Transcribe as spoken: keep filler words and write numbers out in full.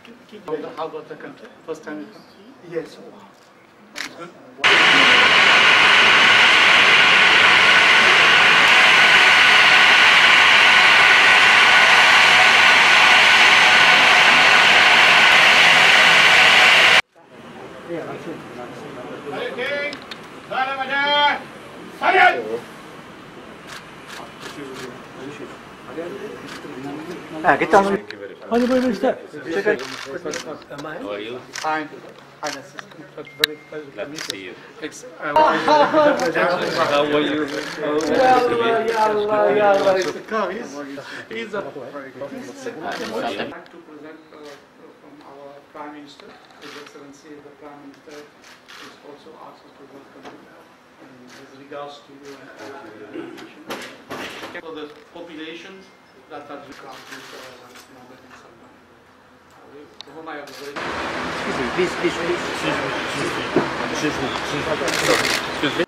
How about the country? First time you come? Yes. It's good. Ha, git alın. Hadi buyurun işte. How are you? Fine. Fine, assistant. But very pleasure. Glad to see you. It's, uh, How are you? Ya Allah, ya Allah, ya Allah. It's a car. He's, he's a very good. He's a I'd like to present uh, from our Prime Minister, His Excellency the Prime Minister, who's also asked us to welcome you and with regards to your uh, for the populations that are countries uh, in Salman. Whom I have very Excuse me, please, please, please. Excuse me.